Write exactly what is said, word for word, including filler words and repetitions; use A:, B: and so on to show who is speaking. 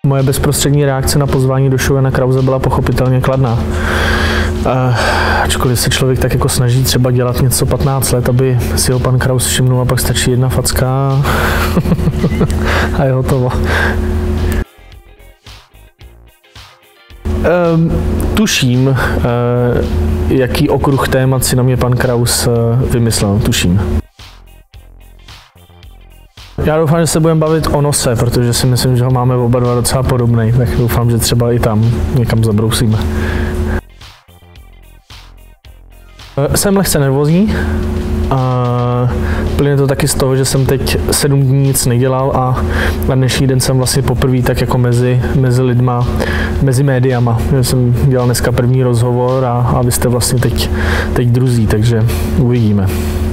A: Moje bezprostřední reakce na pozvání do show Jana Krause byla pochopitelně kladná. Uh, ačkoliv se člověk tak jako snaží třeba dělat něco patnáct let, aby si ho pan Kraus všimnul a pak stačí jedna facka a je hotovo. Um, tuším, uh, jaký okruh témat si na mě pan Kraus uh, vymyslel, tuším. Já doufám, že se budeme bavit o nose, protože si myslím, že ho máme oba dva docela podobný, tak doufám, že třeba i tam někam zabrousíme. Jsem lehce nervózní a plyne to taky z toho, že jsem teď sedm dní nic nedělal a na dnešní den jsem vlastně poprvé tak jako mezi, mezi lidma, mezi médiama. Já jsem dělal dneska první rozhovor a, a vy jste vlastně teď, teď druzí, takže uvidíme.